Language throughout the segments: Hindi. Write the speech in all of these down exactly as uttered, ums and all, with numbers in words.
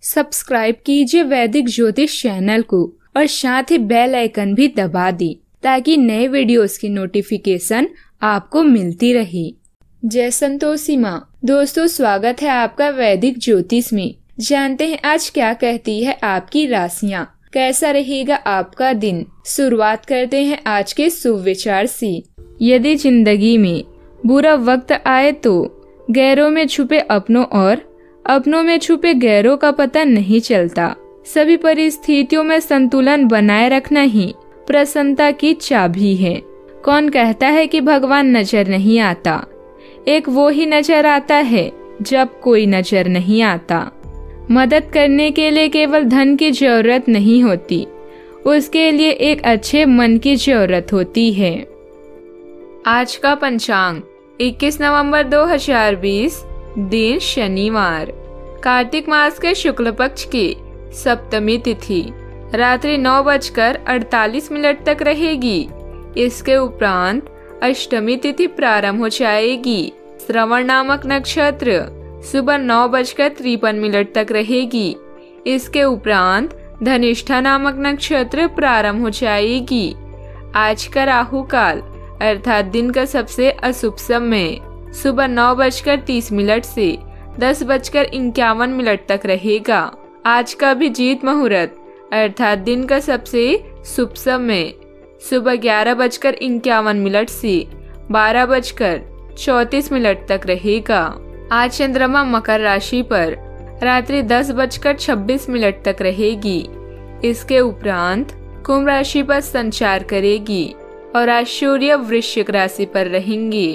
सब्सक्राइब कीजिए वैदिक ज्योतिष चैनल को और साथ ही बेल आइकन भी दबा दी ताकि नए वीडियोस की नोटिफिकेशन आपको मिलती रहे। जय संतोषी माँ। दोस्तों, स्वागत है आपका वैदिक ज्योतिष में। जानते हैं आज क्या कहती है आपकी राशियाँ, कैसा रहेगा आपका दिन। शुरुआत करते हैं आज के शुभ विचार से। यदि जिंदगी में बुरा वक्त आए तो गैरों में छुपे अपनों और अपनों में छुपे गैरों का पता नहीं चलता। सभी परिस्थितियों में संतुलन बनाए रखना ही प्रसन्नता की चाबी है। कौन कहता है कि भगवान नजर नहीं आता? एक वो ही नजर आता है जब कोई नजर नहीं आता। मदद करने के लिए केवल धन की जरूरत नहीं होती, उसके लिए एक अच्छे मन की जरूरत होती है। आज का पंचांग इक्कीस नवंबर दो हजार बीस, दिन शनिवार, कार्तिक मास के शुक्ल पक्ष की सप्तमी तिथि रात्रि नौ बजकर अड़तालीस मिनट तक रहेगी। इसके उपरांत अष्टमी तिथि प्रारंभ हो जाएगी। श्रवण नामक नक्षत्र सुबह नौ बजकर तिरपन मिनट तक रहेगी। इसके उपरांत धनिष्ठा नामक नक्षत्र प्रारंभ हो जाएगी। आज का राहु काल अर्थात दिन का सबसे अशुभ समय सुबह नौ बजकर तीस मिनट से दस बजकर इक्यावन मिनट तक रहेगा। आज का अभिजीत मुहूर्त अर्थात दिन का सबसे शुभ समय सुबह ग्यारह बजकर इक्यावन मिनट से बारह बजकर चौतीस मिनट तक रहेगा। आज चंद्रमा मकर राशि पर रात्रि दस बजकर छब्बीस मिनट तक रहेगी। इसके उपरांत कुंभ राशि पर संचार करेगी और आज सूर्य वृश्चिक राशि पर रहेंगे।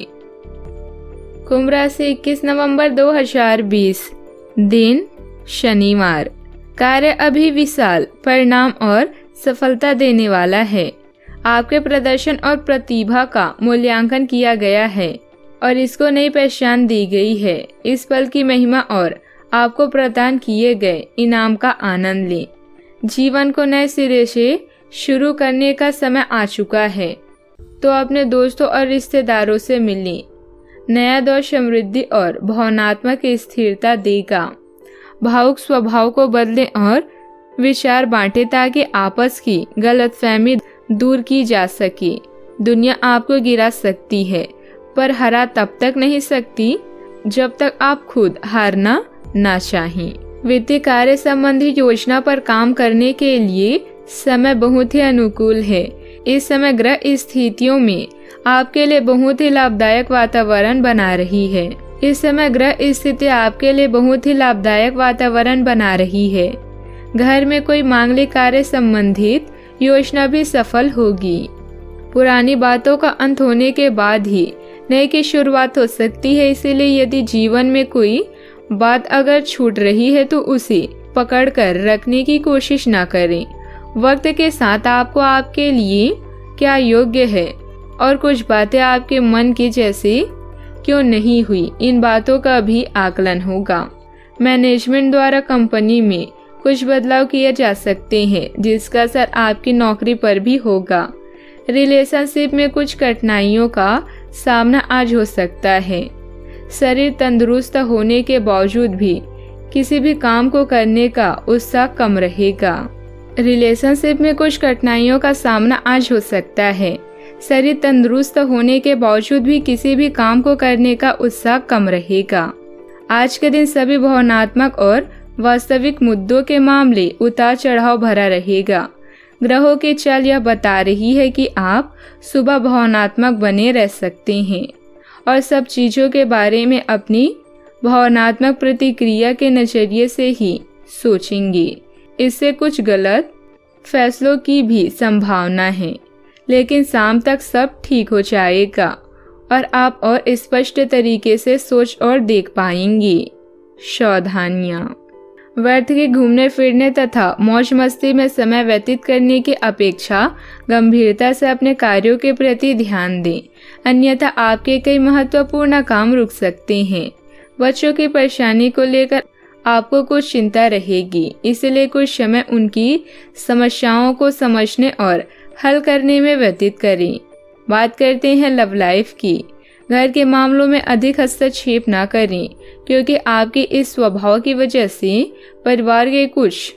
कुंभ राशि इक्कीस नवंबर दो हजार बीस, दिन शनिवार, कार्य अभी विशाल परिणाम और सफलता देने वाला है। आपके प्रदर्शन और प्रतिभा का मूल्यांकन किया गया है और इसको नई पहचान दी गई है। इस पल की महिमा और आपको प्रदान किए गए इनाम का आनंद लें। जीवन को नए सिरे से शुरू करने का समय आ चुका है, तो अपने दोस्तों और रिश्तेदारों से मिलें। नया दौर समृद्धि और भावनात्मक स्थिरता देगा। भावुक स्वभाव को बदलें और विचार बांटें ताकि आपस की गलतफहमी दूर की जा सके। दुनिया आपको गिरा सकती है पर हरा तब तक नहीं सकती जब तक आप खुद हारना ना चाहें। वित्तीय कार्य संबंधी योजना पर काम करने के लिए समय बहुत ही अनुकूल है। इस समय ग्रह स्थितियों में आपके लिए बहुत ही लाभदायक वातावरण बना रही है। इस समय ग्रह स्थिति आपके लिए बहुत ही लाभदायक वातावरण बना रही है। घर में कोई मांगलिक कार्य संबंधित योजना भी सफल होगी। पुरानी बातों का अंत होने के बाद ही नए की शुरुआत हो सकती है, इसीलिए यदि जीवन में कोई बात अगर छूट रही है तो उसे पकड़ कर रखने की कोशिश ना करें। वक्त के साथ आपको आपके लिए क्या योग्य है और कुछ बातें आपके मन की जैसी क्यों नहीं हुई, इन बातों का भी आकलन होगा। मैनेजमेंट द्वारा कंपनी में कुछ बदलाव किए जा सकते हैं जिसका असर आपकी नौकरी पर भी होगा। रिलेशनशिप में कुछ कठिनाइयों का सामना आज हो सकता है। शरीर तंदुरुस्त होने के बावजूद भी किसी भी काम को करने का उत्साह कम रहेगा। रिलेशनशिप में कुछ कठिनाइयों का सामना आज हो सकता है। शरीर तंदुरुस्त होने के बावजूद भी किसी भी काम को करने का उत्साह कम रहेगा। आज के दिन सभी भावनात्मक और वास्तविक मुद्दों के मामले उतार चढ़ाव भरा रहेगा। ग्रहों की चाल यह बता रही है कि आप सुबह भावनात्मक बने रह सकते हैं और सब चीजों के बारे में अपनी भावनात्मक प्रतिक्रिया के नजरिए से ही सोचेंगे। इससे कुछ गलत फैसलों की भी संभावना है, लेकिन शाम तक सब ठीक हो जाएगा और आप और स्पष्ट तरीके से सोच और देख पाएंगे। सावधानियां, व्यर्थ के घूमने फिरने तथा मौज मस्ती में समय व्यतीत करने की अपेक्षा गंभीरता से अपने कार्यों के प्रति ध्यान दें, अन्यथा आपके कई महत्वपूर्ण काम रुक सकते हैं। बच्चों की परेशानी को लेकर आपको कुछ चिंता रहेगी, इसलिए कुछ समय उनकी समस्याओं को समझने और हल करने में व्यतीत करें। बात करते हैं लव लाइफ की। घर के मामलों में अधिक हस्तक्षेप न करें क्योंकि आपके इस स्वभाव की वजह से परिवार के कुछ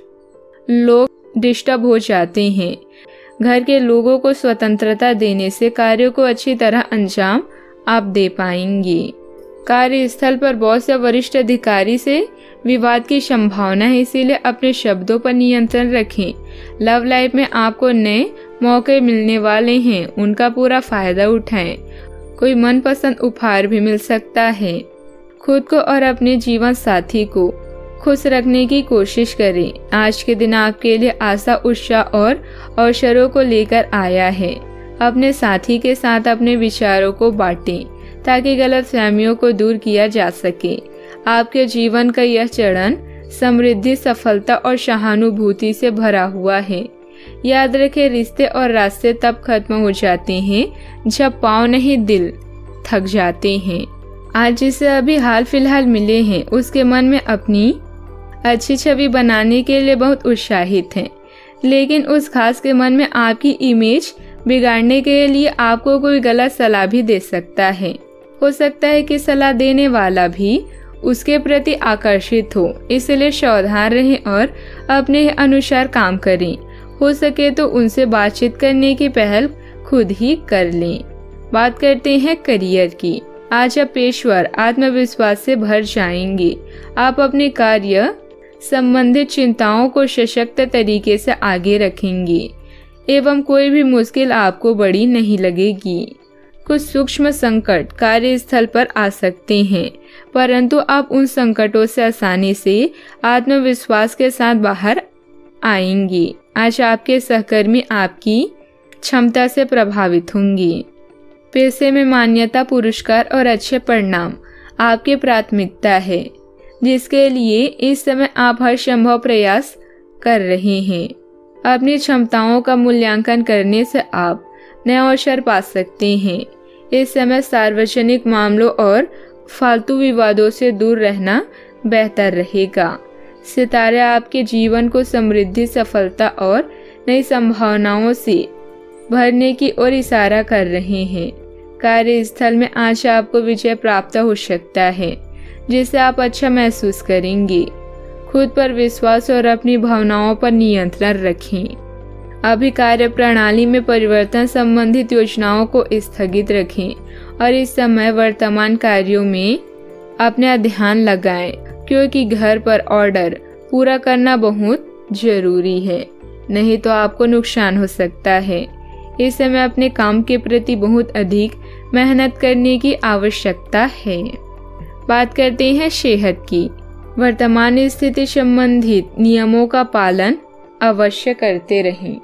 लोग डिस्टर्ब हो जाते हैं। घर के लोगों को स्वतंत्रता देने से कार्यों को अच्छी तरह अंजाम आप दे पाएंगे। कार्यस्थल पर बॉस या वरिष्ठ अधिकारी से विवाद की संभावना है, इसीलिए अपने शब्दों पर नियंत्रण रखें। लव लाइफ में आपको नए मौके मिलने वाले हैं, उनका पूरा फायदा उठाएं। कोई मनपसंद उपहार भी मिल सकता है। खुद को और अपने जीवन साथी को खुश रखने की कोशिश करें। आज के दिन आपके लिए आशा, उत्साह और अवसरों को लेकर आया है। अपने साथी के साथ अपने विचारों को बांटें ताकि गलतफहमियों को दूर किया जा सके। आपके जीवन का यह चरण समृद्धि, सफलता और सहानुभूति से भरा हुआ है। याद रखें, रिश्ते और रास्ते तब खत्म हो जाते हैं जब पाँव नहीं दिल थक जाते हैं। आज जिसे अभी हाल फिलहाल मिले हैं उसके मन में अपनी अच्छी छवि बनाने के लिए बहुत उत्साहित हैं, लेकिन उस खास के मन में आपकी इमेज बिगाड़ने के लिए आपको कोई गलत सलाह भी दे सकता है। हो सकता है कि सलाह देने वाला भी उसके प्रति आकर्षित हो, इसलिए सावधान रहें और अपने अनुसार काम करें। हो सके तो उनसे बातचीत करने की पहल खुद ही कर लें। बात करते हैं करियर की। आज आप पेशेवर आत्मविश्वास से भर जाएंगे। आप अपने कार्य संबंधित चिंताओं को सशक्त तरीके से आगे रखेंगे एवं कोई भी मुश्किल आपको बड़ी नहीं लगेगी। कुछ सूक्ष्म संकट कार्यस्थल पर आ सकते हैं, परंतु आप उन संकटों से आसानी से आत्मविश्वास के साथ बाहर आएंगे। आज आपके सहकर्मी आपकी क्षमता से प्रभावित होंगे। पैसे में मान्यता, पुरस्कार और अच्छे परिणाम आपकी प्राथमिकता है, जिसके लिए इस समय आप हर संभव प्रयास कर रहे हैं। अपनी क्षमताओं का मूल्यांकन करने से आप नए अवसर पा सकते हैं। इस समय सार्वजनिक मामलों और फालतू विवादों से दूर रहना बेहतर रहेगा। सितारे आपके जीवन को समृद्धि, सफलता और नई संभावनाओं से भरने की ओर इशारा कर रहे हैं। कार्यस्थल में आज आपको विजय प्राप्त हो सकता है, जिससे आप अच्छा महसूस करेंगे। खुद पर विश्वास और अपनी भावनाओं पर नियंत्रण रखें। अभी कार्य प्रणाली में परिवर्तन संबंधित योजनाओं को स्थगित रखें और इस समय वर्तमान कार्यों में अपना ध्यान लगाएं, क्योंकि घर पर ऑर्डर पूरा करना बहुत जरूरी है, नहीं तो आपको नुकसान हो सकता है। इस समय अपने काम के प्रति बहुत अधिक मेहनत करने की आवश्यकता है। बात करते हैं सेहत की। वर्तमान स्थिति संबंधित नियमों का पालन अवश्य करते रहें।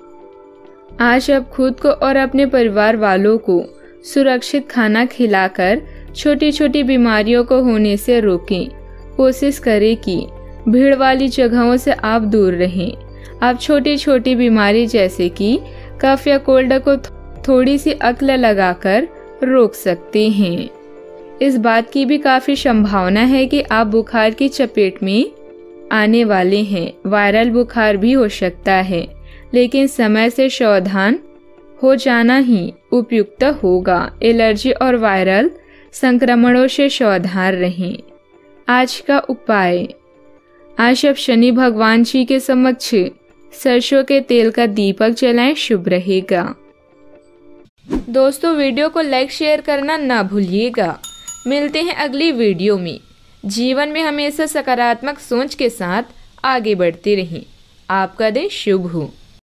आज आप खुद को और अपने परिवार वालों को सुरक्षित खाना खिलाकर छोटी छोटी बीमारियों को होने से रोकें। कोशिश करें कि भीड़ वाली जगहों से आप दूर रहें। आप छोटी छोटी बीमारी जैसे कि कफ या कोल्ड को थोड़ी सी अक्ल लगाकर रोक सकते हैं। इस बात की भी काफी संभावना है कि आप बुखार की चपेट में आने वाले हैं। वायरल बुखार भी हो सकता है, लेकिन समय से सावधान हो जाना ही उपयुक्त होगा। एलर्जी और वायरल संक्रमणों से सावधान रहें। आज का उपाय, आज आप शनि भगवान जी के समक्ष सरसों के तेल का दीपक जलाएं, शुभ रहेगा। दोस्तों, वीडियो को लाइक शेयर करना ना भूलिएगा। मिलते हैं अगली वीडियो में। जीवन में हमेशा सकारात्मक सोच के साथ आगे बढ़ते रहें। आपका दिन शुभ हो।